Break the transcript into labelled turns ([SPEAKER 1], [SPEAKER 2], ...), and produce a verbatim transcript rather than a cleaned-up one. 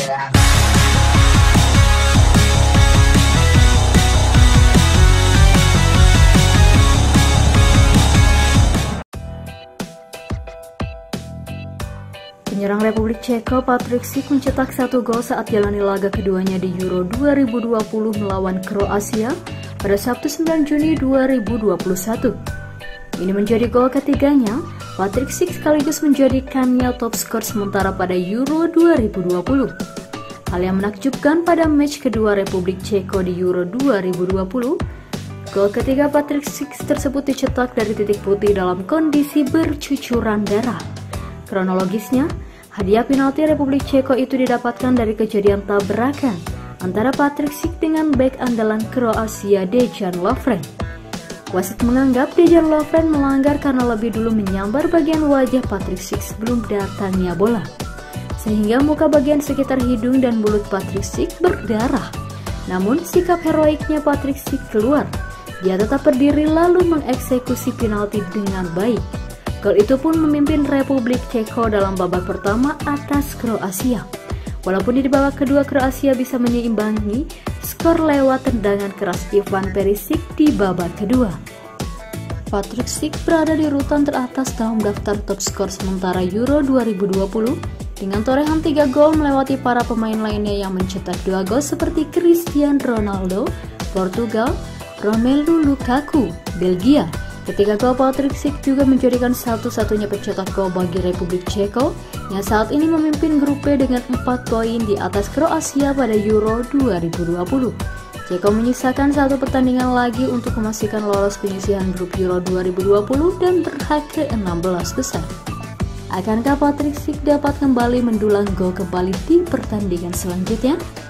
[SPEAKER 1] Penyerang Republik Ceko Patrik Sik mencetak satu gol saat jalani laga keduanya di Euro dua ribu dua puluh melawan Kroasia pada Sabtu sembilan Juni dua ribu dua puluh satu. Ini menjadi gol ketiganya. Patrik Sik sekaligus menjadikannya top skor sementara pada Euro dua ribu dua puluh. Hal yang menakjubkan pada match kedua Republik Ceko di Euro dua ribu dua puluh, gol ketiga Patrik Sik tersebut dicetak dari titik putih dalam kondisi bercucuran darah. Kronologisnya, hadiah penalti Republik Ceko itu didapatkan dari kejadian tabrakan antara Patrik Sik dengan bek andalan Kroasia Dejan Lovren. Wasit menganggap Dejan Lovren melanggar karena lebih dulu menyambar bagian wajah Patrik Sik sebelum datangnya bola, sehingga muka bagian sekitar hidung dan mulut Patrik Sik berdarah. Namun sikap heroiknya Patrik Sik keluar. Dia tetap berdiri lalu mengeksekusi penalti dengan baik. Gol itu pun memimpin Republik Ceko dalam babak pertama atas Kroasia. Walaupun di babak kedua Kroasia bisa menyeimbangi skor lewat tendangan keras Ivan Perisic di babak kedua. Patrik Sik berada di urutan teratas dalam daftar top skor sementara Euro dua ribu dua puluh dengan torehan tiga gol melewati para pemain lainnya yang mencetak dua gol seperti Cristiano Ronaldo, Portugal, Romelu Lukaku, Belgia. Ketiga gol Patrik Sik juga menjadikan satu-satunya pencetak gol bagi Republik Ceko yang saat ini memimpin grup B dengan empat poin di atas Kroasia pada Euro dua ribu dua puluh. Ceko menyisakan satu pertandingan lagi untuk memastikan lolos penyisihan grup Euro dua ribu dua puluh dan berhak ke enam belas besar. Akankah Patrik Sik dapat kembali mendulang gol kembali di pertandingan selanjutnya?